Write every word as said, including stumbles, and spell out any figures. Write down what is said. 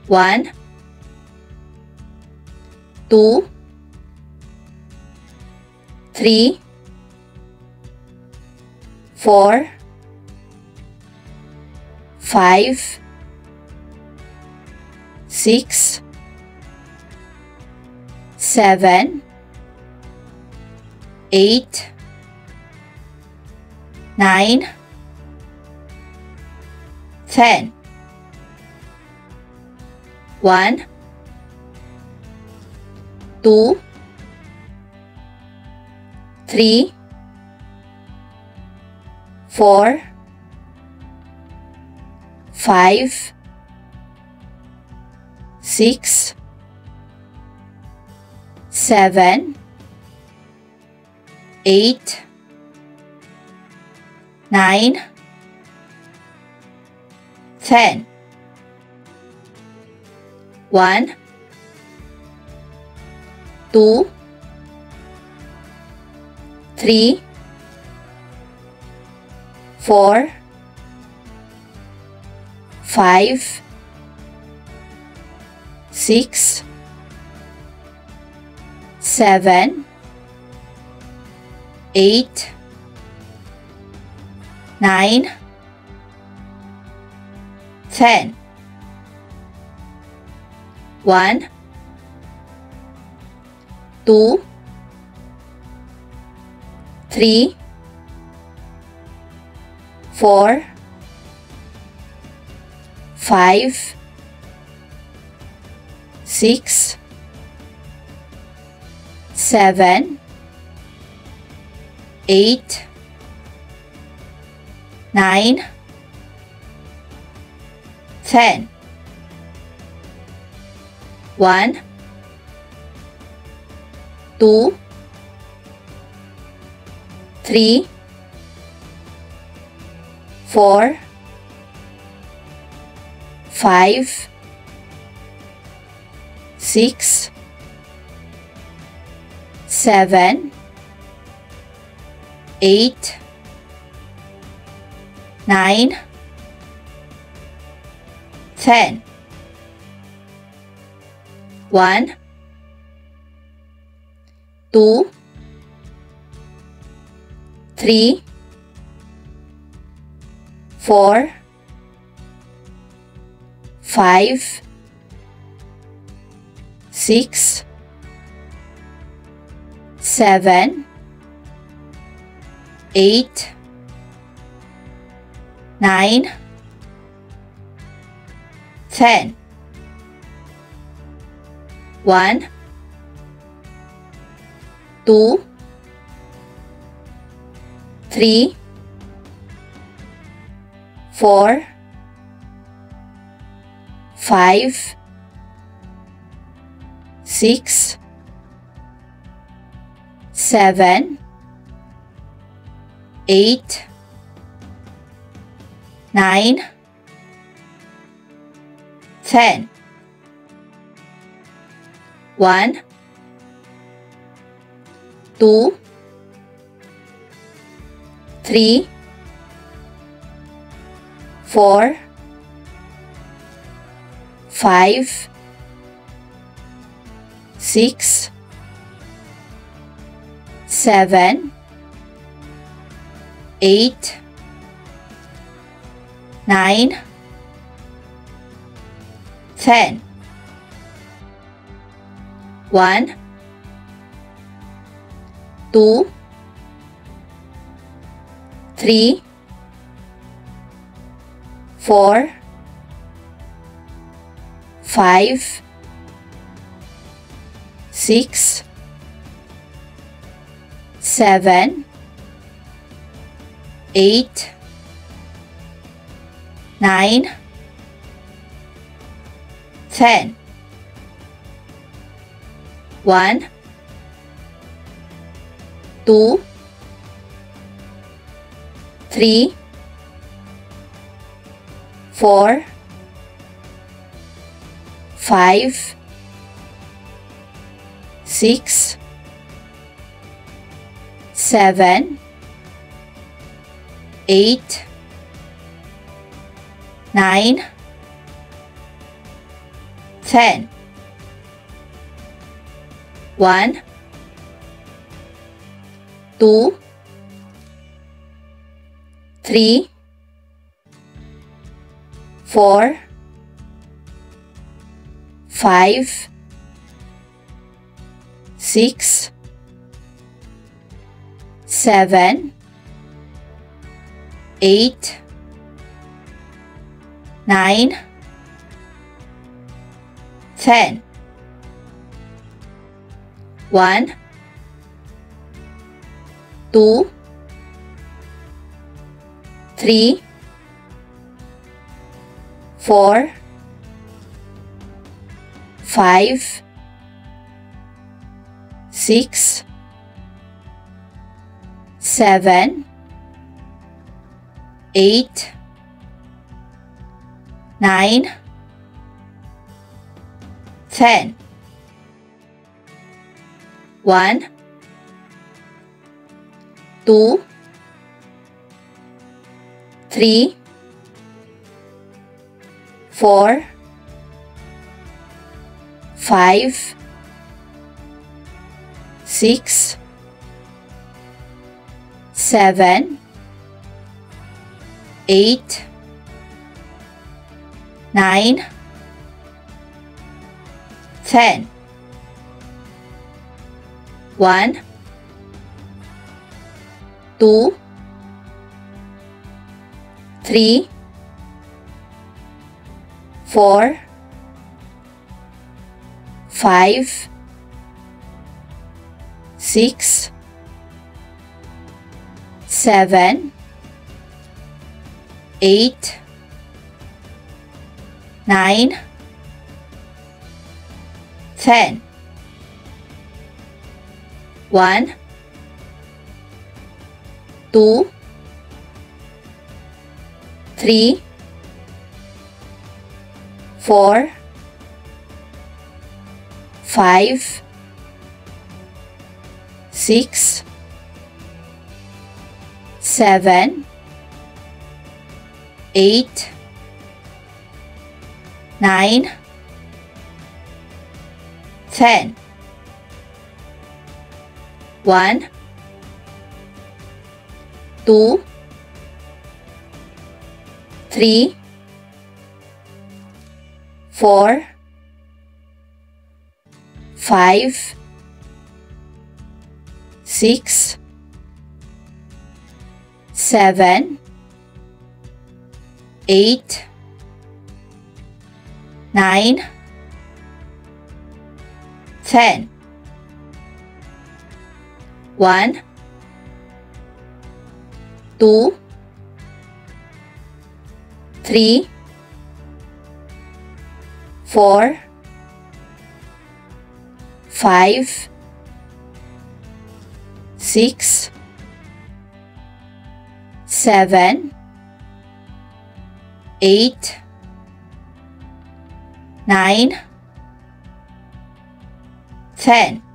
One, two, three, four, five, six, seven, eight, nine, ten. One, two, three, four, five, six, seven, eight, nine, ten. One, two, three, four, five, six, seven, eight, nine, ten. One, two, three, four, five, six, seven, eight, nine, ten. One, two, three, four, five, six, seven, eight, nine, ten. One, two, three, four, five, six, seven, eight, nine, ten. One, two, three, four, five, six, seven, eight, nine, ten. One, two, three, four, five, six, seven, eight, nine, ten. One, two, three, four, five, six, seven, eight, nine, ten. One, two, three, four, five, six, seven, eight, nine, ten. one, two, three, four, five, six, seven, eight, nine, ten. one, two, three, four, five, six, seven, eight, nine, ten. one, two, three, four, five, six, seven, eight, nine, ten. one, two, three, four, five, six, seven, eight, nine, ten. one, two, three, four, five, six, seven, eight, nine, ten. one, two, three, four, five, six, seven, eight, nine, ten. one, two, three, four, five, six, seven, eight, nine, ten.